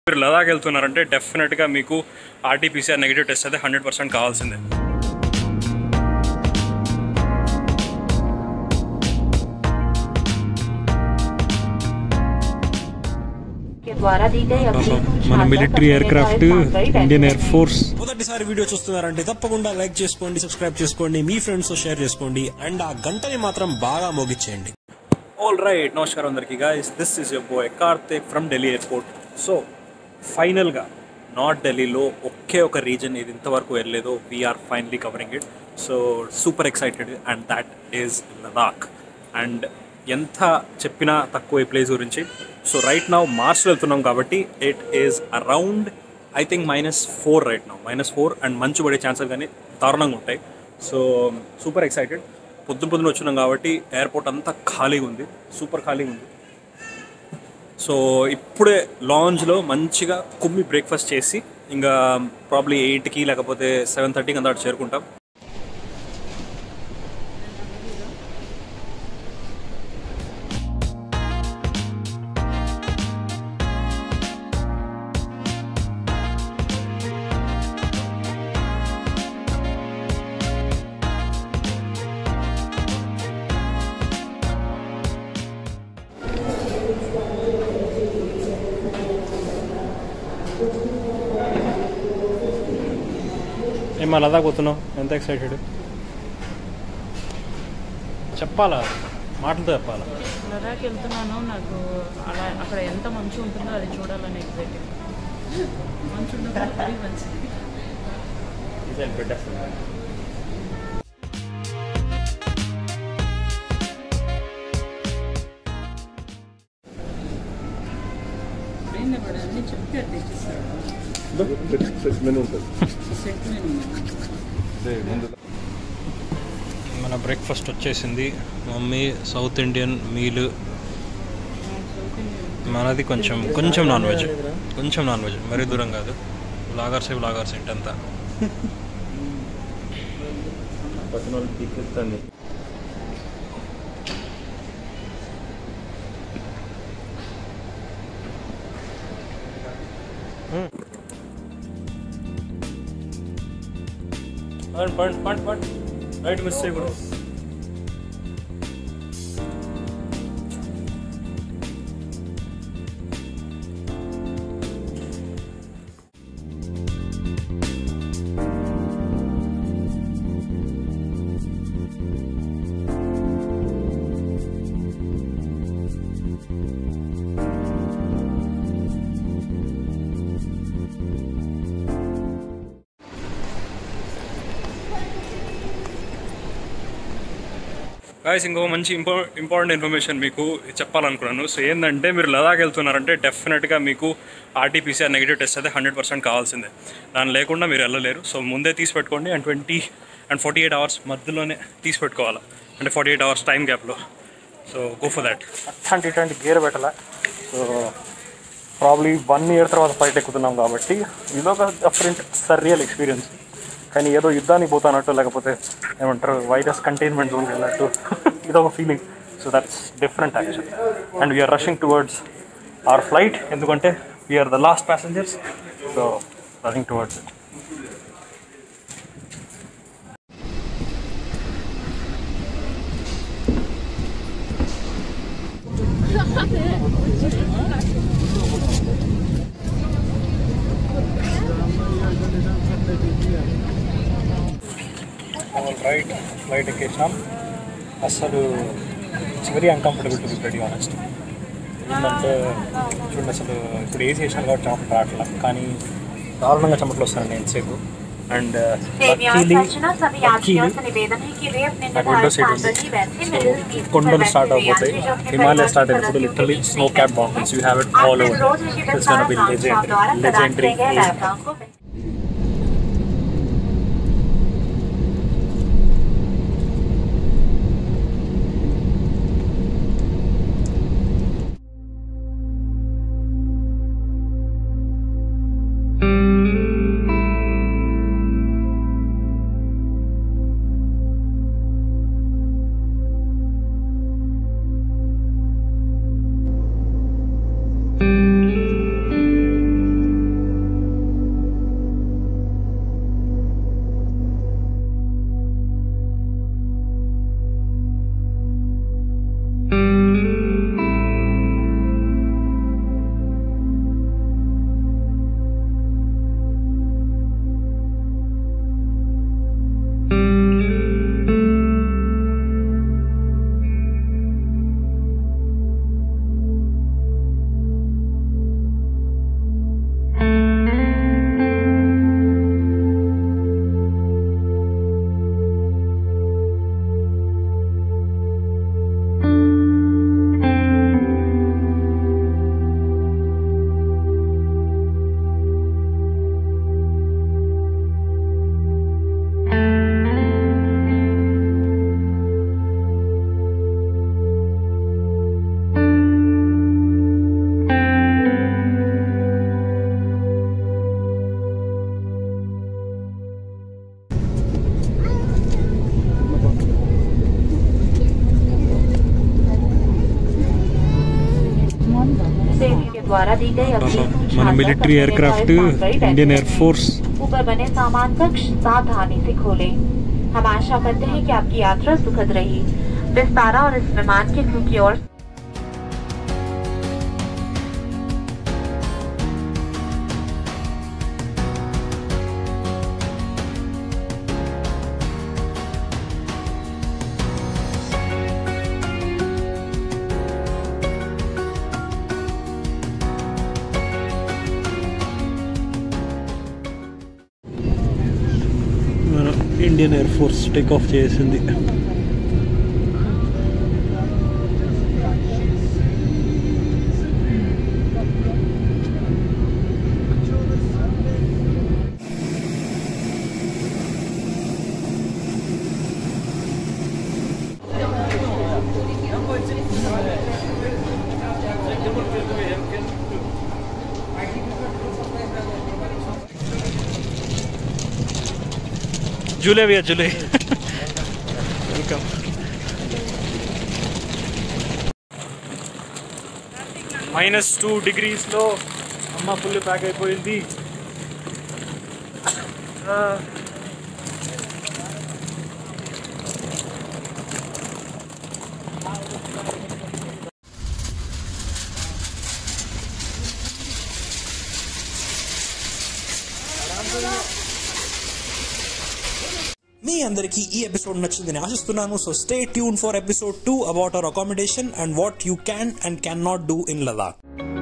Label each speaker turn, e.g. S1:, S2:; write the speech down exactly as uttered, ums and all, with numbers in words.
S1: మీరు లదాఖ్ వెళ్తున్నారంటే డెఫినెట్గా మీకు ఆర్టీపీసీఆర్ నెగిటివ్ టెస్ట్ అయితే హండ్రెడ్ పర్సెంట్ కావాల్సిందే.
S2: మన military aircraft Indian Air Force.
S3: మొదటిసారి వీడియో చూస్తున్నారంటే తప్పకుండా లైక్ చేసుకోండి, సబ్స్క్రైబ్ చేసుకోండి, మీ ఫ్రెండ్స్ తో షేర్ చేసుకోండి అండ్ ఆ గంటని మాత్రం బాగా మోగించేయండి.
S1: ఆల్ రైట్, నమస్కారం అందరికీ guys, this is your boy Karthik from Delhi airport. So ఫైనల్గా నార్త్ ఢిల్లీలో ఒకే ఒక రీజన్ ఇది ఇంతవరకు వెళ్ళలేదు, we're finally covering it. So super excited and that is Ladakh. And ఎంత చెప్పినా తక్కువ ఈ ప్లేస్ గురించి. సో రైట్ నౌ మార్చ్లో వెళ్తున్నాం కాబట్టి it is around I think minus four right now minus four and మంచు పడే ఛాన్సెస్ కానీ దారుణంగా ఉంటాయి. So super excited. పొద్దున పొద్దున వచ్చినాం కాబట్టి ఎయిర్పోర్ట్ అంతా ఖాళీగా ఉంది, సూపర్ ఖాళీగా ఉంది. సో ఇప్పుడే లాంజ్లో మంచిగా కుమ్మి బ్రేక్ఫాస్ట్ చేసి ఇంకా ప్రాబ్లీ ఎయిట్కి లేకపోతే సెవెన్ థర్టీకి అంతా చేరుకుంటాం.
S2: ఏమా లదాఖ్ పోతున్నావు, ఎంత ఎక్సైటెడ్ చెప్పాలా, మాటలతో చెప్పాలా?
S4: లదాఖ్ వెళ్తున్నాను, నాకు అలా అక్కడ ఎంత మంచి ఉంటుందో అది చూడాలని ఎక్సైటెడ్. మంచి ఉంటుంది మంచిది. అన్నీ చెప్పి అది తెచ్చిస్తాడు.
S2: మన బ్రేక్ఫాస్ట్ వచ్చేసింది. మమ్మీ సౌత్ ఇండియన్ మీల్, మనది కొంచెం కొంచెం నాన్ వెజ్, కొంచెం నాన్ వెజ్, మరీ దూరం కాదు. లాగర్సే లాగర్స్ ఏంటంతా
S1: పండ్ పండ్ పండ్ రైట్ మిస్ చేయకూడదు. గాయస్, ఇంకో మంచి ఇంపా ఇంపార్టెంట్ ఇన్ఫర్మేషన్ మీకు చెప్పాలనుకున్నాను. సో ఏంటంటే మీరు లదాఖ్ వెళ్తున్నారంటే డెఫినెట్గా మీకు ఆర్టీపీసీఆర్ నెగిటివ్ టెస్ట్ అయితే హండ్రెడ్ పర్సెంట్ కావాల్సిందే. దాని లేకుండా మీరు వెళ్ళలేరు. సో ముందే తీసి పెట్టుకోండి. And twenty and forty eight hours మధ్యలోనే తీసి పెట్టుకోవాలి, అంటే ఫార్టీ ఎయిట్ అవర్స్ టైం గ్యాప్లో. So go for that.
S2: అట్లాంటి ఇట్లాంటి గేర్ పెట్టాలా. సో ప్రాబ్లీ వన్ ఇయర్ తర్వాత ఫ్లైట్ ఎక్కుతున్నాం కాబట్టి ఇదొక డిఫరెంట్ సర్రియల్ ఎక్స్పీరియన్స్. కానీ ఏదో యుద్ధానికి పోతానట్టు, లేకపోతే ఏమంటారు వైరస్ కంటైన్మెంట్ జోన్కి వెళ్ళినట్టు ఇదొక feeling. So that's different actually. And we're rushing towards our flight, ఎందుకంటే we're the last passengers. So rushing towards it. Right, flight ఎక్కేసాం. అసలు it's very uncomfortable to be very honest. ఏంటంటే చూడండి, అసలు ఇప్పుడు ఏసీ వేసాను కాబట్టి చెమటలు రావట్లా, కానీ దారుణంగా చెమటలు వస్తానండి ఎంతసేపు. అండ్ నాకు విండో సీట్ ఉంది. సో కొండలు స్టార్ట్ అయిపోతాయి, హిమాలయ స్టార్ట్ అయినప్పుడు literally snow cap mountains you have it all over. It's gonna be legendary legendary
S5: द्वारा दी गई अगली
S2: మన మిలిటరీ एयरक्राफ्ट इंडियन एयरफोर्स
S5: ऊपर बने सामान कक्ष सावधानी से खोलें। हम आशा करते हैं कि आपकी यात्रा सुखद रही। विस्तारा और इस विमान के क्रू की ओर
S2: Indian Air Force take off చేసింది.
S1: झूले भैया झूले वेलकम. మైనస్ టూ డిగ్రీస్లో అమ్మ ఫుల్ ప్యాక్ అయిపోయింది.
S3: మీ అందరికీ ఈ ఎపిసోడ్ నచ్చిందని ఆశిస్తున్నాను. So stay tune for episode two about our accommodation and what you can and can not do in Ladakh.